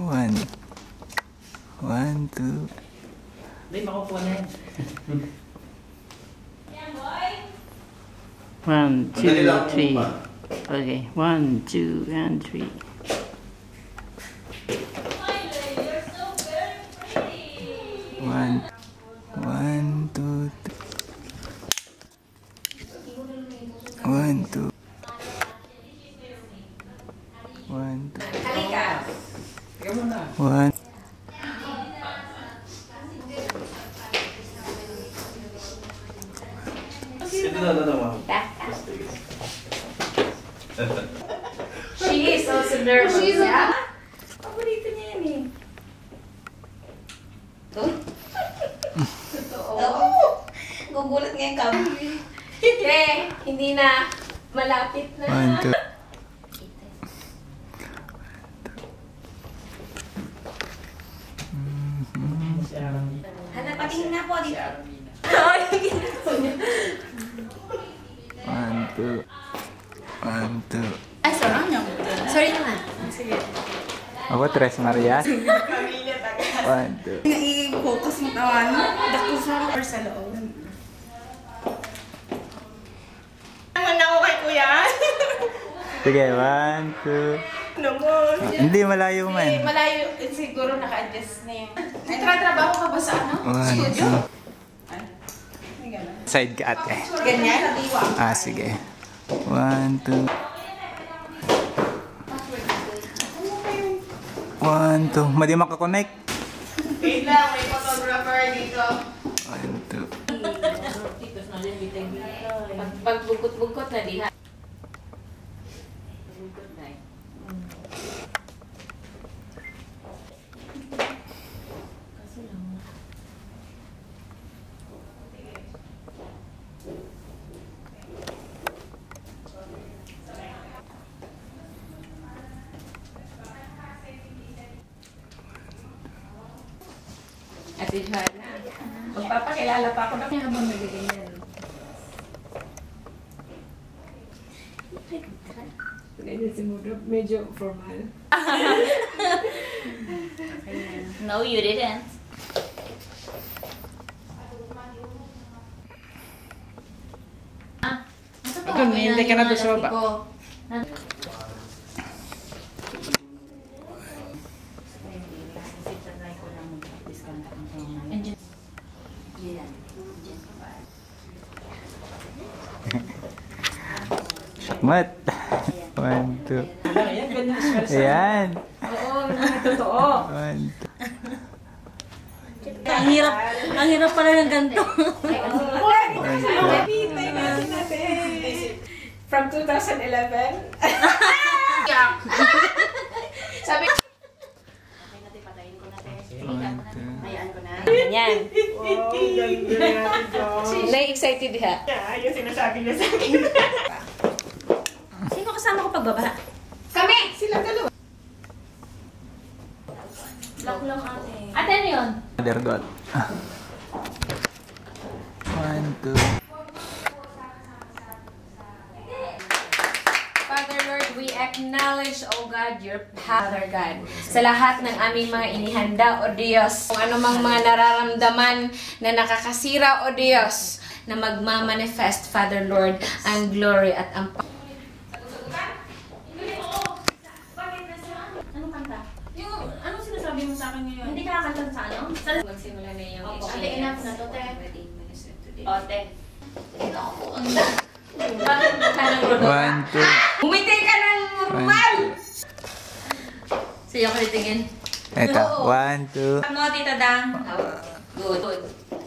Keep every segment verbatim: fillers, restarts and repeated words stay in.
One. One, two. Hindi, makukuha na yan. One, two, three. Okay, one, two, and three. One. One, two, three. One, two. One, two. One. She is also nervous. She's yeah? Paborito niya yan eh. Totoo. Gugulat nga yung kami. Eh, hindi na. Malapit na. One, two. Hanap, patingin na po dito. One, two. One, two. Ay, sorry niyo. Sorry naman. Sige. Ako, Tres Marias. One, two. I-focus mo tawan. Dako sa or sa loob. Naman ako kay kuya. Sige, one, two. Naman. Ah, hindi, malayo man. Eh, malayo. Siguro naka-adjust na yun. Nagtratrabaho ka ba sa ano? One, Studio? two. Side ka ate. Ganyan? Nadiwa. Ah, sige. One, two. One, two. Madi makakonect. Wait lang, may photographer dito. One, two. Pag bugot-bugot na diha. Ate Joanna, magpapakilala pa ako na kaya habang nagiging yan. Si Mudra, medyo formal. No, you didn't. Ah, Ikaw, hindi ka na doon sa baba. Mat. One, two. Ayan. Oo, totoo. One, two. Ang hirap, ang hirap pala ng ganito. From two thousand eleven? Sabi ko. One, two. Yan. Na-excited ha? Yung sinasabi niya sa akin. Sino kasama ko pagbaba? Kami! Sila dalawa. Lock lang ate. Ate, ano yun? Mother God. One, two. Father Lord, we acknowledge, O God, your Father God. Sa lahat ng aming mga inihanda, O Diyos, kung anumang mga nararamdaman na nakakasira, O Diyos, na magmamanifest, Father Lord, ang glory at ang Anong kanta? Yung, anong sinasabi mo sa akin ngayon? Hindi ka kakanta sa ano? Sa... magsimula na yung Opo, ate, enough na to, te. Ote. Ito ako. Bakit ka ng rodo? One, two. Umiti ka ng normal! Sa'yo ko titingin. Ito. One, two. Ano, Tita Dang? Good. Good.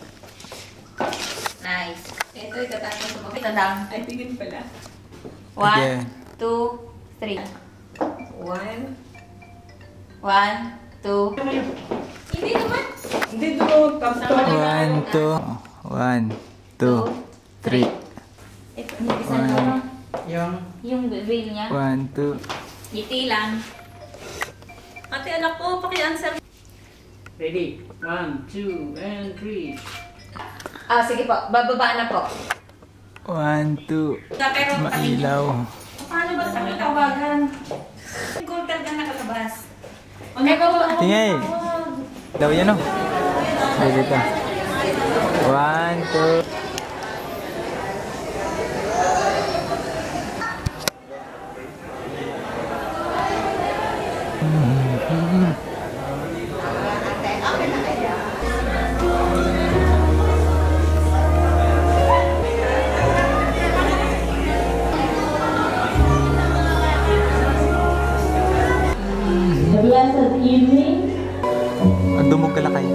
Nice. Ito, itatapos mo. Tita Dang. Ay, tingin pala. One, Again. two, three. One. One, two. Hindi naman. Hindi doon. One, two. One, two, three. Ito, hindi isa na. Yung... Yung veil niya. One, two. Ngiti lang. Ate, anak ko, paki-answer. Ready? One, two, and three. Ah, sige po. Bababa na po. One, two. Pero Mailaw. paano ba sa tawagan? Gold talaga nakatabas. Eh, kung Tingay. Daw yan o. Ay, dito. One, two. The blessed evening. Ang dumog kalakay.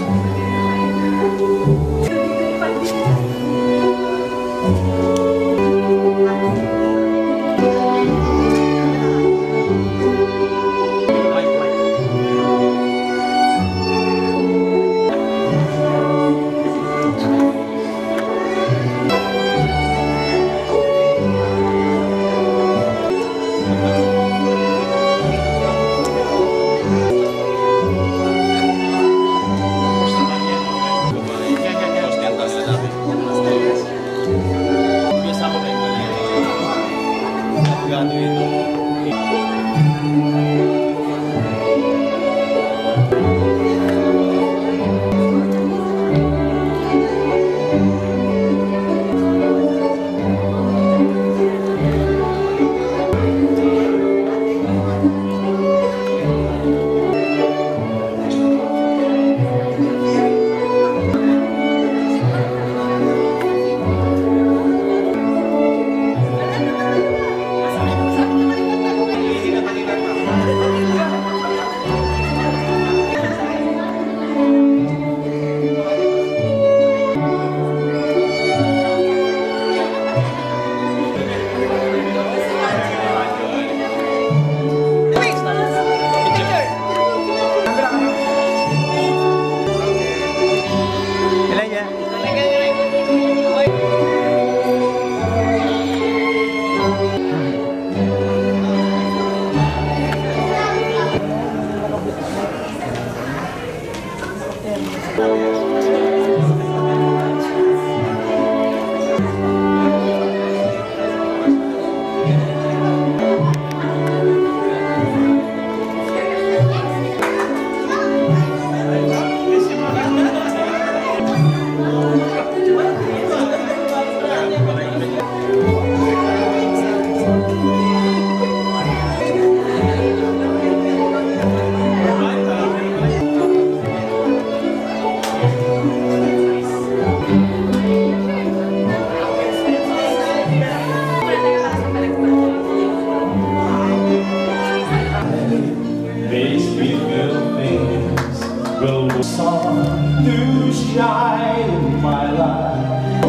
To shine in my life,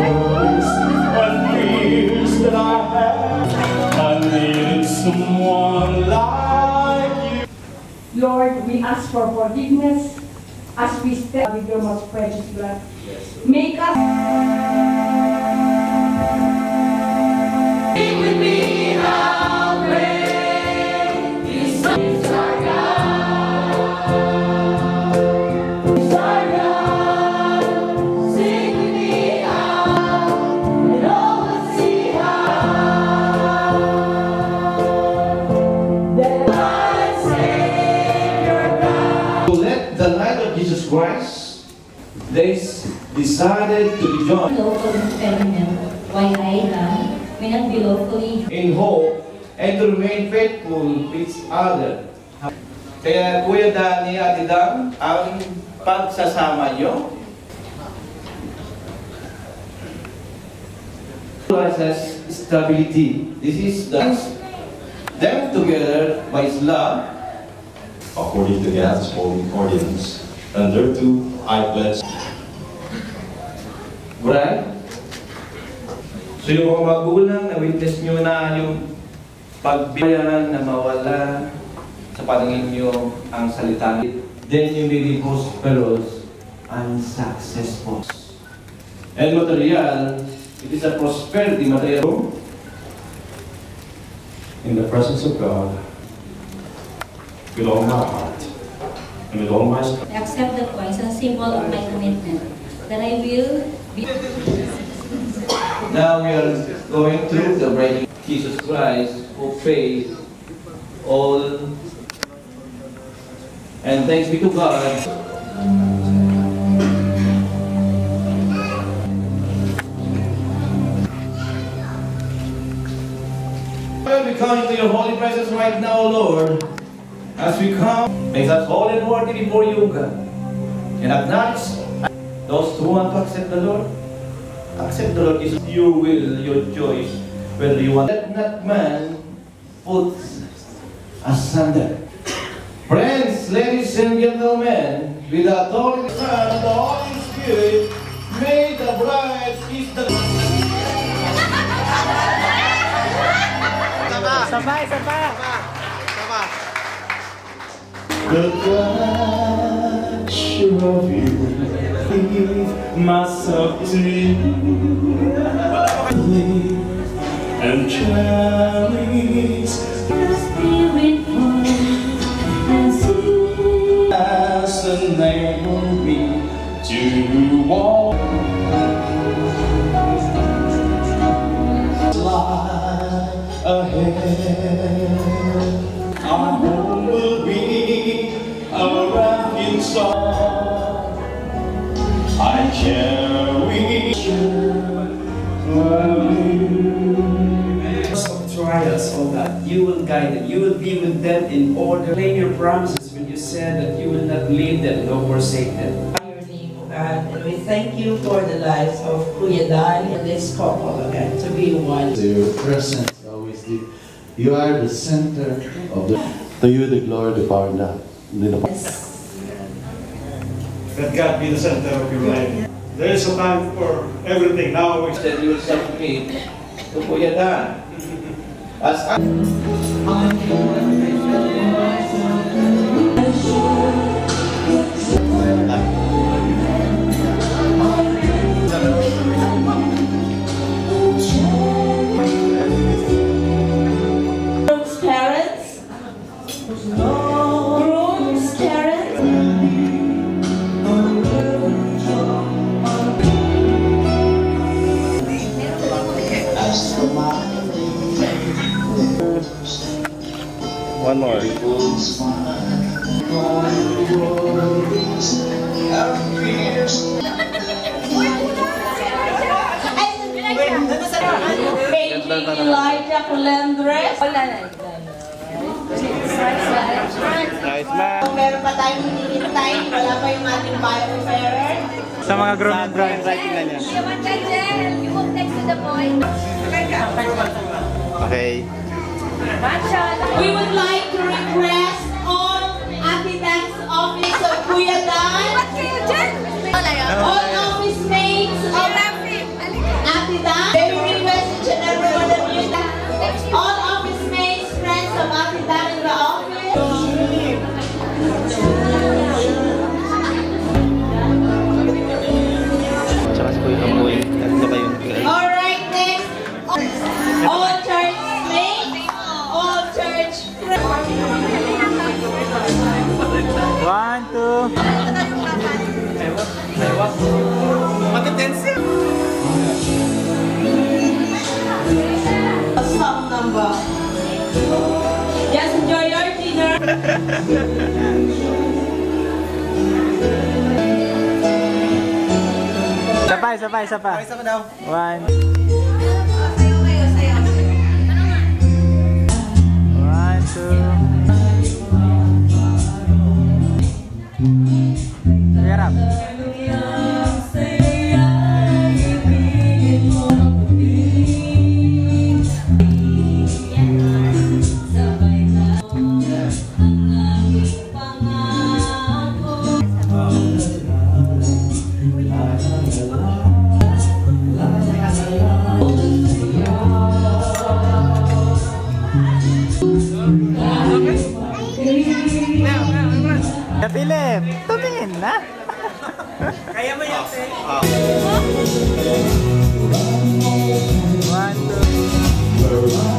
and fears that I have, I needed someone like you. Lord, we ask for forgiveness as we step with your most precious blood. Make us. Be with me now, great is our God. Is our God. Sing with me out, and all will see how that my Savior God. To let the light of Jesus Christ, they decided to be joined Local experiment, while I am, may not be lawfully in hope and to remain faithful to each other. Kaya Kuya Danny at Idang, ang pagsasama nyo process stability. This is the them together by His love, According to God's holy ordinance, and thereto I pledge. right? So yung mga magulang na witness nyo na yung pagbiyaran na mawala sa paningin nyo ang salita, then you may be prosperous and successful. And material, it is a prosperity material. In the presence of God, with all my heart, and with all my strength. I accept the coins as a symbol of my commitment that I will be. Now we are going through the breaking of Jesus Christ, who paid all And thanks be to God. We come into your holy presence right now, Lord. As we come, make us all and worthy before you, God. And acknowledge those who want to accept the Lord. Accept the Lord is your will, your choice. Whether you want. Let not man put asunder. Friends, ladies and gentlemen, with the authority of the Son and the Holy Spirit, may the bride is the... Sabay, sabay! The touch of you, give myself to you, and cherish as enable me to walk life ahead. Our home will be a refuge song. I cherish you. Of trials, oh God, you will guide them. You will be with them in order. Claim your promises when you said that you will not leave them nor forsake them. Your name, oh God, and we thank you for the lives of Kuya Dan and this couple, oh God, to be one. Your presence always be. You are the center of the. To you the glory, the power, and the. Let God be the center of your life. There is a time for everything. Now we That you will submit to Kuya Dan. As I... Groom's parents. Groom's parents. One more. Baby Elijah Colendres. Nice man. Meron pa tayong hinihintay. Wala pa yung ating bio-bearer. Sa mga groom and bride. You want that, Jen? You move next to the boy. Okay. One shot. We would like to request all Ate Dan's office of Kuya Dan, What kayo, Jen? all office mates of Ate Dan. They will request each and every one of you, all office mates, friends of Ate Dan in the office. Tsaka si Kuya Kamoy. Tatlo kayo. All right, next, all church mates, all church friends. One, two. Song number. Just enjoy your dinner. Sabay, sabay, sabay. Sabay daw. One. One, two. Harap. Philip, tumingin na. Kaya mo yan, Te. One, two.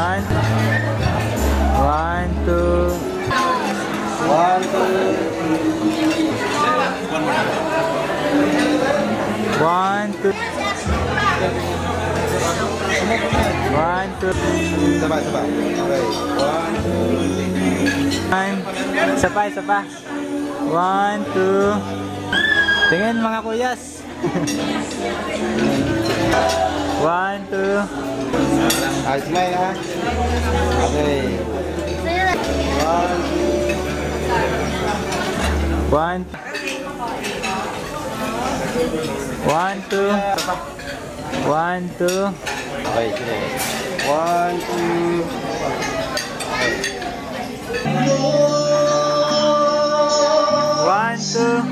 One. One, two. One, two. One, two. One, two. Sabay, sabay. Okay. One, two. Time. Isa pa, isa pa. One, two. Tingin mga kuyas. One, two. Ah, smile ha. Okay. One, two. One. One, two. One, two. Okay, sige. One, two. One, two.